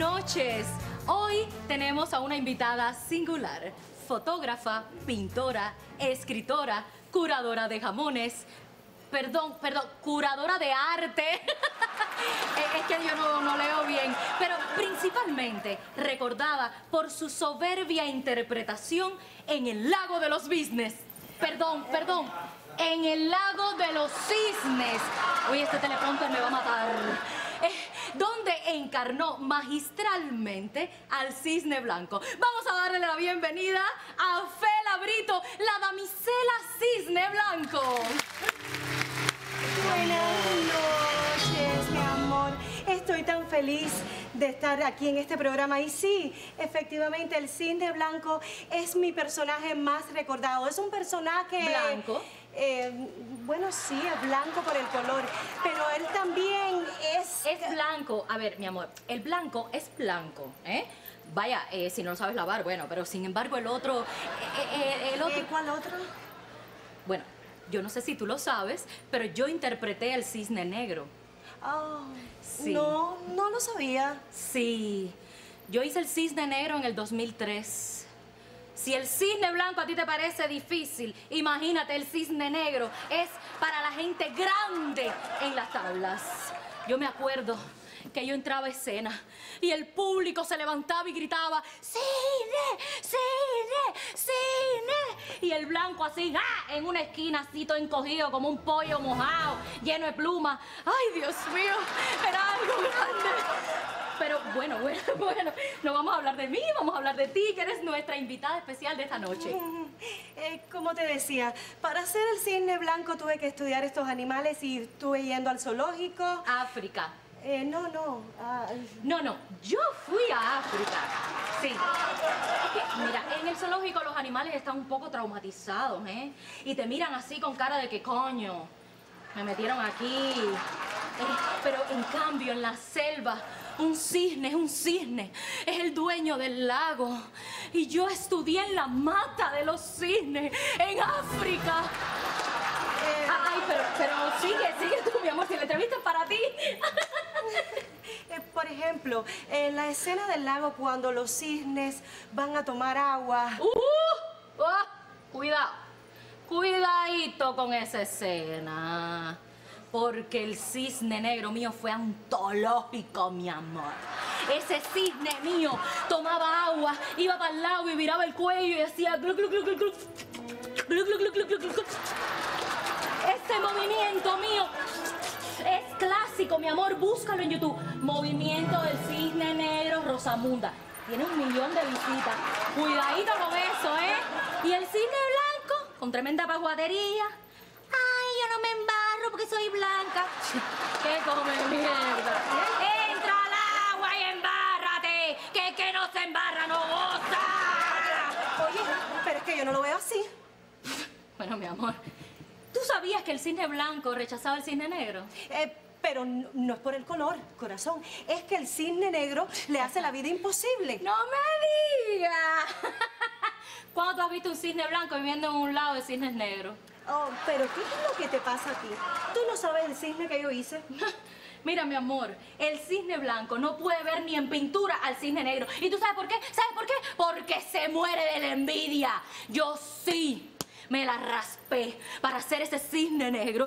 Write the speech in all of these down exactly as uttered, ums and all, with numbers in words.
noches. Hoy tenemos a una invitada singular, fotógrafa, pintora, escritora, curadora de jamones, perdón, perdón, curadora de arte. Es que yo no, no leo bien, pero principalmente recordada por su soberbia interpretación en El Lago de los Cisnes. Perdón, perdón, en El Lago de los Cisnes. Oye, este teleprompter me va a matar. Eh, donde encarnó magistralmente al cisne blanco. Vamos a darle la bienvenida a Fela Brito, la damisela cisne blanco. Buenas noches, mi amor. Estoy tan feliz de estar aquí en este programa. Y sí, efectivamente, el cisne blanco es mi personaje más recordado. Es un personaje... ¿Blanco? Eh, bueno, sí, es blanco por el color, pero él también es... Es blanco. A ver, mi amor, el blanco es blanco, ¿eh? Vaya, eh, si no lo sabes lavar, bueno, pero sin embargo el otro... Eh, eh, el otro... Eh, ¿Cuál otro? Bueno, yo no sé si tú lo sabes, pero yo interpreté el cisne negro. Oh, Sí. No, no lo sabía. Sí, yo hice el cisne negro en el dos mil tres. Si el cisne blanco a ti te parece difícil, imagínate, el cisne negro es para la gente grande en las tablas. Yo me acuerdo que yo entraba a escena y el público se levantaba y gritaba ¡Cine! ¡Cine! ¡Cine! Y el blanco así, ¡ah! En una esquina así todo encogido como un pollo mojado, lleno de plumas. ¡Ay, Dios mío! Era algo grande. Pero bueno, bueno, bueno, no vamos a hablar de mí, vamos a hablar de ti, que eres nuestra invitada especial de esta noche. Eh, como te decía, para ser el cisne blanco tuve que estudiar estos animales y estuve yendo al zoológico. África. Eh, no, no. ah, No, no, yo fui a África. Sí. Es que, mira, en el zoológico los animales están un poco traumatizados, ¿eh? Y te miran así con cara de que coño, me metieron aquí. Eh, pero en cambio, en la selva, un cisne es un cisne, es el dueño del lago. Y yo estudié en la mata de los cisnes, en África. eh, Ay, pero, pero sigue, sigue tú, mi amor, si la entrevista es para ti. eh, por ejemplo, en la escena del lago cuando los cisnes van a tomar agua. Uh, oh, cuidado, cuidadito con esa escena. Porque el cisne negro mío fue antológico, mi amor. Ese cisne mío tomaba agua, iba para el lago y viraba el cuello y decía glu, glu, glu, glu, glu. Glu, glu, glu, glu, glu, glu. Ese movimiento mío es clásico, mi amor. Búscalo en YouTube. Movimiento del cisne negro Rosamunda. Tiene un millón de visitas. Cuidadito con eso, ¿eh? Y el cisne blanco, con tremenda paguatería. Ay, yo no me embarro porque soy blanca. ¿Qué come mierda? Entra al agua y embárrate. Que el que no se embarra no goza. Oye, pero es que yo no lo veo así. Bueno, mi amor, ¿tú sabías que el cisne blanco rechazaba el cisne negro? Eh, pero no, no es por el color, corazón. Es que el cisne negro le hace la vida imposible. ¡No me digas! ¿Cuándo tú has visto un cisne blanco viviendo en un lado de cisnes negros? Oh, pero ¿qué es lo que te pasa a ti? ¿Tú no sabes el cisne que yo hice? Mira, mi amor, el cisne blanco no puede ver ni en pintura al cisne negro. ¿Y tú sabes por qué? ¿Sabes por qué? Porque se muere de la envidia. Yo sí me la raspé para hacer ese cisne negro.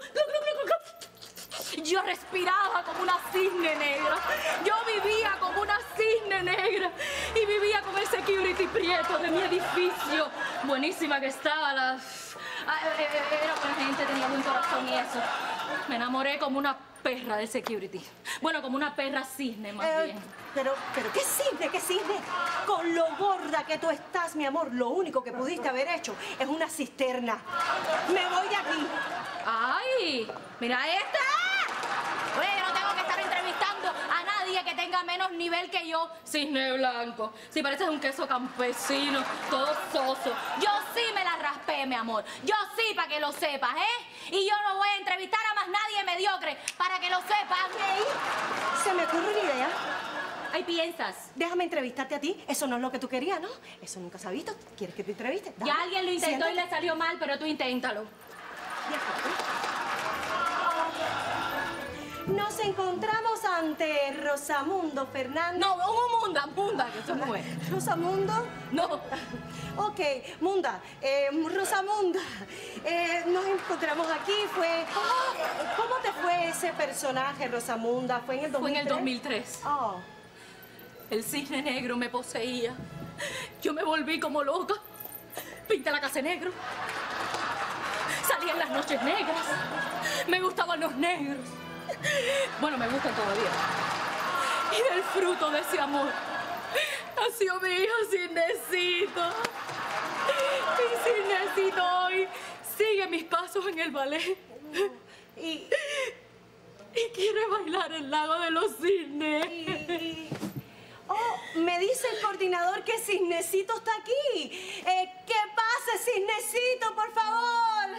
Yo respiraba como una cisne negra. Yo vivía como una cisne negra. Y vivía con el security prieto de mi edificio. Buenísima que estaba la... Era buena gente, tenía buen corazón y eso. Me enamoré como una perra del security. Bueno, como una perra cisne, más Eh, bien. pero, pero, ¿qué cisne, qué cisne? Con lo gorda que tú estás, mi amor, lo único que pudiste haber hecho es una cisterna. Me voy de aquí. ¡Ay! ¡Mira esta! Oye, yo no tengo que estar entrevistando a nadie que tenga menos nivel que yo. Cisne blanco. Si pareces un queso campesino, todo soso. Yo sí me la raspé, mi amor. Yo sí, para que lo sepas, ¿eh? Y yo no voy a entrevistar a más nadie mediocre, para que lo sepas. ¿Ok? Se me ocurre una idea. Ahí piensas. Déjame entrevistarte a ti. Eso no es lo que tú querías, ¿no? Eso nunca se ha visto. ¿Quieres que te entreviste? Dale. Ya alguien lo intentó Siéntate. y le salió mal, pero tú inténtalo. No sé encontramos ante Rosamundo Fernández. No, un Munda, Munda, que eso no es. ¿Rosamundo? No. Ok, Munda, eh, Rosamunda, eh, nos encontramos aquí, fue... ¿Cómo te fue ese personaje, Rosamunda? ¿Fue en el dos mil tres? Fue en el dos mil tres. Oh. El cisne negro me poseía. Yo me volví como loca. Pinté la casa de negro. Salí en las noches negras. Me gustaban los negros. Bueno, me gustan todavía. Y del fruto de ese amor nació mi hijo Cisnecito. Mi Cisnecito hoy sigue mis pasos en el ballet. Y, y quiere bailar el lago de los cisnes. y, y... Oh, me dice el coordinador que Cisnecito está aquí. Eh, ¿Qué pasa, Cisnecito, por favor?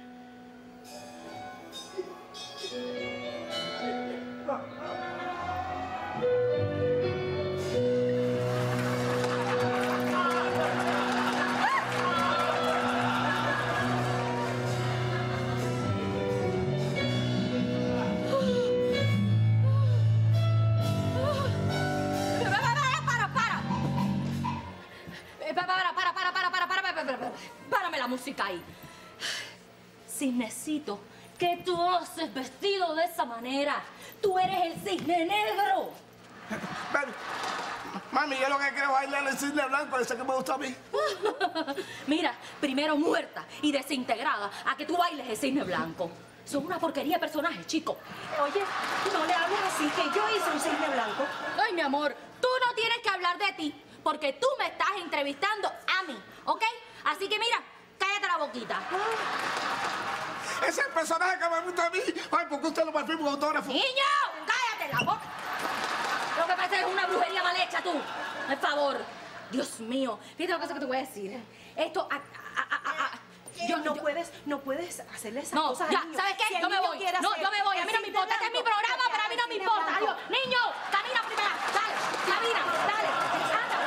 Para, para, para, para, para, para, para, para, para, párame la música ahí. Cisnecito, ¿qué tú haces vestido de esa manera? Tú eres el cisne negro. Ven. Mami, yo lo que quiero es bailar el cisne blanco, ese que me gusta a mí. Mira, primero muerta y desintegrada a que tú bailes el cisne blanco. Son una porquería de personajes, chico. Oye, no le hables así, que yo hice un cisne blanco. Ay, mi amor, tú no tienes que hablar de ti, porque tú me estás entrevistando a mí, ¿ok? Así que mira, cállate la boquita. Ese es el personaje que me gusta a mí. Ay, ¿por qué usted lo me firma un autógrafo? ¡Niño! ¡Cállate la boca! Lo que parece es una brujería mal hecha, tú. Por favor. Dios mío. Fíjate una cosa que te voy a decir. Esto... A, a, a, a, Yo, no puedes, no puedes hacerle esas no, cosas ya, al niño. ¿sabes qué? Si el Yo me niño voy. quiere No, hacer yo me voy. A mí no el me cisne importa. Este es mi blanco, programa, que pero a mí no haga me el importa. cisne Adiós. Niño, camina primero. Dale, camina, dale. Anda.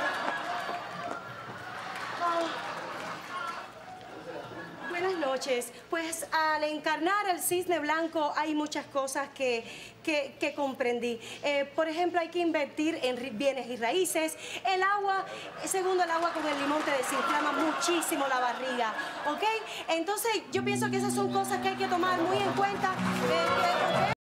Buenas noches. Pues al encarnar el cisne blanco hay muchas cosas que, que, que comprendí. Eh, por ejemplo, hay que invertir en ri- bienes y raíces. El agua, segundo, el agua con el limón te desinflama muchísimo la barriga, ¿ok? Entonces yo pienso que esas son cosas que hay que tomar muy en cuenta. Eh, que